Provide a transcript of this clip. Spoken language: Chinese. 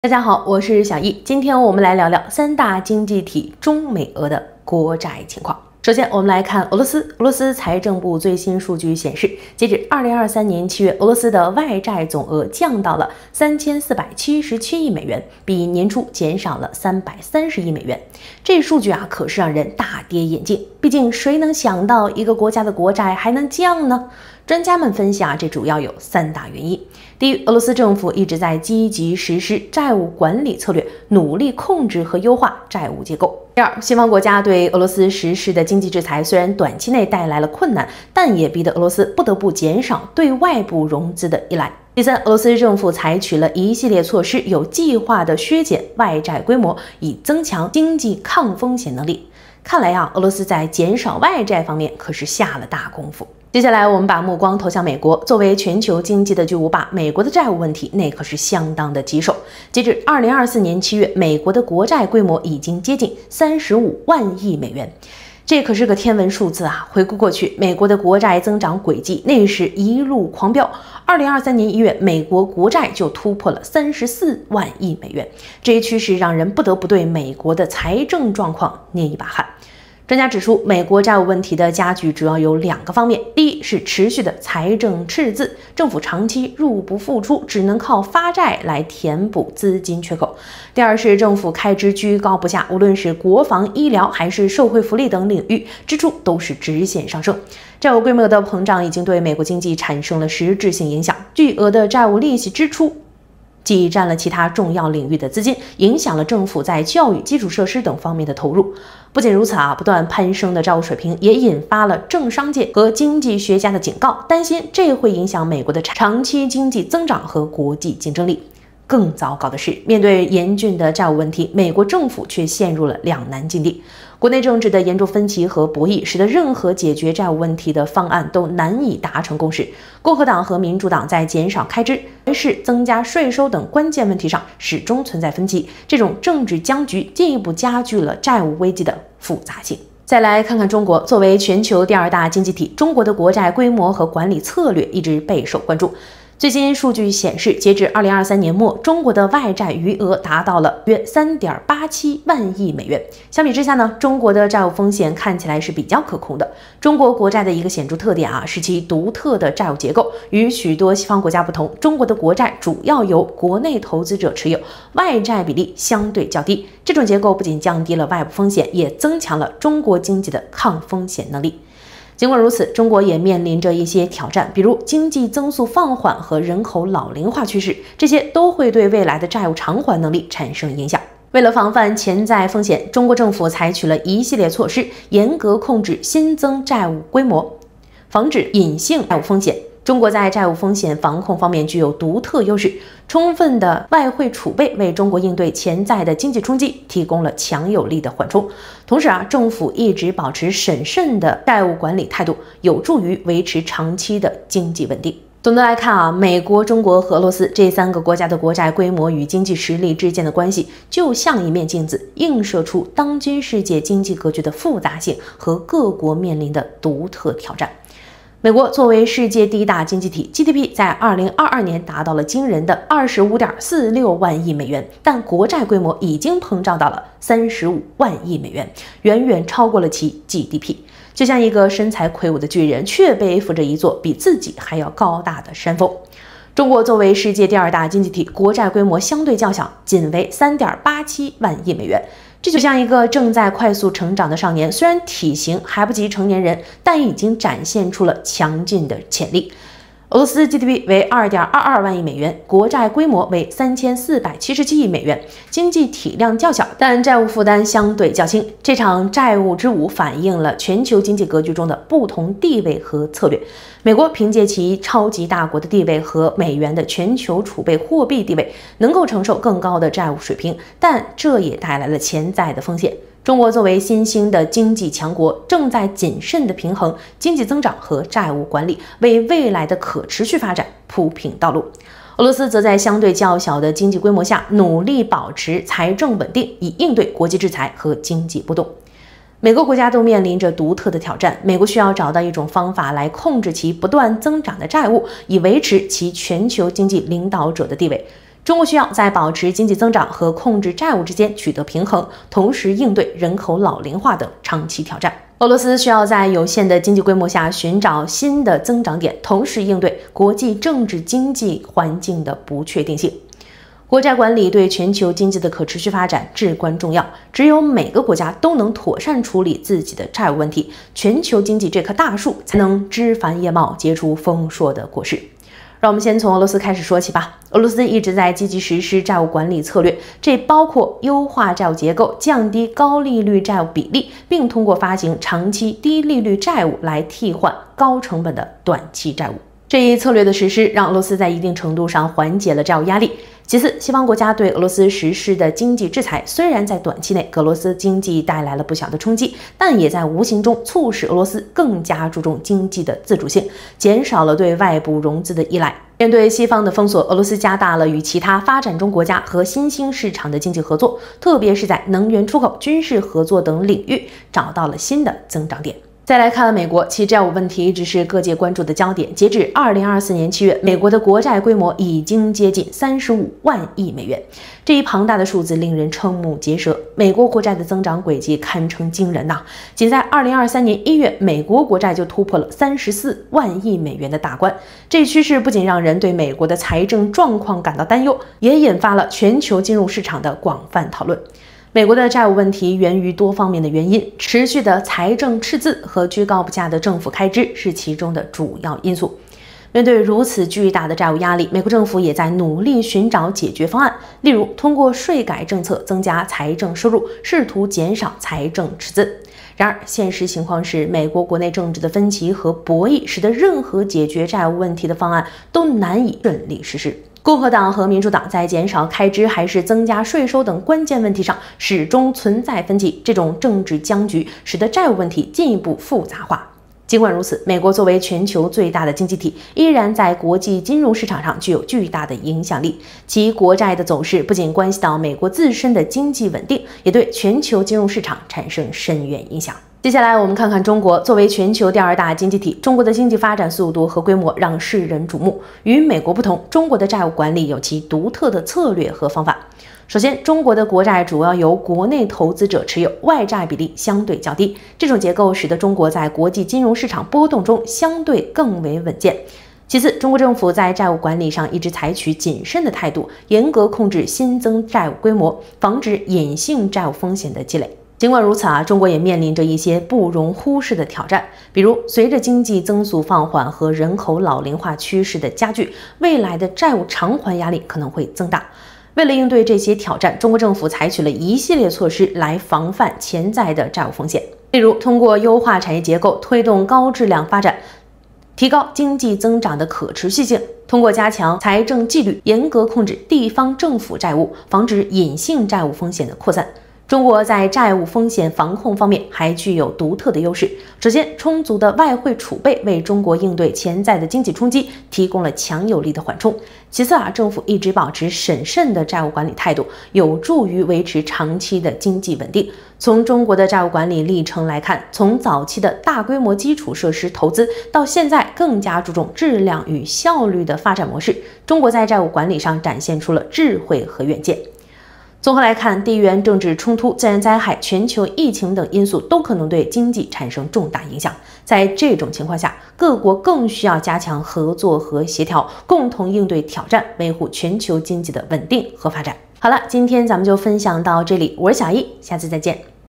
大家好，我是小易，今天我们来聊聊三大经济体中美俄的国债情况。首先，我们来看俄罗斯。俄罗斯财政部最新数据显示，截止2023年7月，俄罗斯的外债总额降到了3477亿美元，比年初减少了330亿美元。这数据可是让人大跌眼镜。毕竟，谁能想到一个国家的国债还能降呢？专家们分析这主要有三大原因。第一，俄罗斯政府一直在积极实施债务管理策略，努力控制和优化债务结构。第二，西方国家对俄罗斯实施的经济制裁虽然短期内带来了困难，但也逼得俄罗斯不得不减少对外部融资的依赖。第三，俄罗斯政府采取了一系列措施，有计划地削减外债规模，以增强经济抗风险能力。看来俄罗斯在减少外债方面可是下了大功夫。接下来，我们把目光投向美国。作为全球经济的巨无霸，美国的债务问题那可是相当的棘手。截至2024年7月，美国的国债规模已经接近35万亿美元，这可是个天文数字回顾过去，美国的国债增长轨迹那是一路狂飙。2023年1月，美国国债就突破了34万亿美元，这一趋势让人不得不对美国的财政状况捏一把汗。专家指出，美国债务问题的加剧主要有两个方面：第一是持续的财政赤字，政府长期入不敷出，只能靠发债来填补资金缺口；第二是政府开支居高不下，无论是国防、医疗还是社会福利等领域，支出都是直线上升。债务规模的膨胀已经对美国经济产生了实质性影响，巨额的债务利息支出挤占了其他重要领域的资金，影响了政府在教育、基础设施等方面的投入。不仅如此不断攀升的债务水平也引发了政商界和经济学家的警告，担心这会影响美国的长期经济增长和国际竞争力。更糟糕的是，面对严峻的债务问题，美国政府却陷入了两难境地。国内政治的严重分歧和博弈，使得任何解决债务问题的方案都难以达成共识。共和党和民主党在减少开支还是增加税收等关键问题上始终存在分歧，这种政治僵局进一步加剧了债务危机的复杂性。再来看看中国，作为全球第二大经济体，中国的国债规模和管理策略一直备受关注。最新数据显示，截至2023年末，中国的外债余额达到了约3.87万亿美元。相比之下中国的债务风险看起来是比较可控的。中国国债的一个显著特点是其独特的债务结构。与许多西方国家不同，中国的国债主要由国内投资者持有，外债比例相对较低。这种结构不仅降低了外部风险，也增强了中国经济的抗风险能力。尽管如此，中国也面临着一些挑战，比如经济增速放缓和人口老龄化趋势，这些都会对未来的债务偿还能力产生影响。为了防范潜在风险，中国政府采取了一系列措施，严格控制新增债务规模，防止隐性债务风险。中国在债务风险防控方面具有独特优势，充分的外汇储备为中国应对潜在的经济冲击提供了强有力的缓冲。同时政府一直保持审慎的债务管理态度，有助于维持长期的经济稳定。总的来看美国、中国和俄罗斯这三个国家的国债规模与经济实力之间的关系，就像一面镜子，映射出当今世界经济格局的复杂性和各国面临的独特挑战。美国作为世界第一大经济体 ，GDP 在2022年达到了惊人的25.46万亿美元，但国债规模已经膨胀到了35万亿美元，远远超过了其 GDP。就像一个身材魁梧的巨人，却背负着一座比自己还要高大的山峰。中国作为世界第二大经济体，国债规模相对较小，仅为3.87万亿美元。这就像一个正在快速成长的少年，虽然体型还不及成年人，但已经展现出了强劲的潜力。俄罗斯 GDP 为2.22万亿美元，国债规模为3477亿美元，经济体量较小，但债务负担相对较轻。这场债务之舞反映了全球经济格局中的不同地位和策略。美国凭借其超级大国的地位和美元的全球储备货币地位，能够承受更高的债务水平，但这也带来了潜在的风险。中国作为新兴的经济强国，正在谨慎地平衡经济增长和债务管理，为未来的可持续发展铺平道路。俄罗斯则在相对较小的经济规模下，努力保持财政稳定，以应对国际制裁和经济波动。每个国家都面临着独特的挑战，美国需要找到一种方法来控制其不断增长的债务，以维持其全球经济领导者的地位。 中国需要在保持经济增长和控制债务之间取得平衡，同时应对人口老龄化等长期挑战。俄罗斯需要在有限的经济规模下寻找新的增长点，同时应对国际政治经济环境的不确定性。国债管理对全球经济的可持续发展至关重要，只有每个国家都能妥善处理自己的债务问题，全球经济这棵大树才能枝繁叶茂，结出丰硕的果实。让我们先从俄罗斯开始说起吧。俄罗斯一直在积极实施债务管理策略，这包括优化债务结构、降低高利率债务比例，并通过发行长期低利率债务来替换高成本的短期债务。这一策略的实施让俄罗斯在一定程度上缓解了债务压力。其次，西方国家对俄罗斯实施的经济制裁，虽然在短期内给俄罗斯经济带来了不小的冲击，但也在无形中促使俄罗斯更加注重经济的自主性，减少了对外部融资的依赖。面对西方的封锁，俄罗斯加大了与其他发展中国家和新兴市场的经济合作，特别是在能源出口、军事合作等领域找到了新的增长点。再来看美国，其债务问题一直是各界关注的焦点。截至2024年7月，美国的国债规模已经接近35万亿美元，这一庞大的数字令人瞠目结舌。美国国债的增长轨迹堪称惊人呐！仅在2023年1月，美国国债就突破了34万亿美元的大关。这一趋势不仅让人对美国的财政状况感到担忧，也引发了全球金融市场的广泛讨论。美国的债务问题源于多方面的原因，持续的财政赤字和居高不下的政府开支是其中的主要因素。面对如此巨大的债务压力，美国政府也在努力寻找解决方案，例如通过税改政策增加财政收入，试图减少财政赤字。然而，现实情况是，美国国内政治的分歧和博弈，使得任何解决债务问题的方案都难以顺利实施。共和党和民主党在减少开支还是增加税收等关键问题上始终存在分歧，这种政治僵局使得债务问题进一步复杂化。尽管如此，美国作为全球最大的经济体，依然在国际金融市场上具有巨大的影响力。其国债的走势不仅关系到美国自身的经济稳定，也对全球金融市场产生深远影响。接下来我们看看中国，作为全球第2大经济体，中国的经济发展速度和规模让世人瞩目。与美国不同，中国的债务管理有其独特的策略和方法。首先，中国的国债主要由国内投资者持有，外债比例相对较低，这种结构使得中国在国际金融市场波动中相对更为稳健。其次，中国政府在债务管理上一直采取谨慎的态度，严格控制新增债务规模，防止隐性债务风险的积累。尽管如此中国也面临着一些不容忽视的挑战，比如随着经济增速放缓和人口老龄化趋势的加剧，未来的债务偿还压力可能会增大。为了应对这些挑战，中国政府采取了一系列措施来防范潜在的债务风险，例如通过优化产业结构，推动高质量发展，提高经济增长的可持续性，通过加强财政纪律，严格控制地方政府债务，防止隐性债务风险的扩散。中国在债务风险防控方面还具有独特的优势。首先，充足的外汇储备为中国应对潜在的经济冲击提供了强有力的缓冲。其次政府一直保持审慎的债务管理态度，有助于维持长期的经济稳定。从中国的债务管理历程来看，从早期的大规模基础设施投资到现在更加注重质量与效率的发展模式，中国在债务管理上展现出了智慧和远见。综合来看，地缘政治冲突、自然灾害、全球疫情等因素都可能对经济产生重大影响。在这种情况下，各国更需要加强合作和协调，共同应对挑战，维护全球经济的稳定和发展。好了，今天咱们就分享到这里，我是小易，下次再见。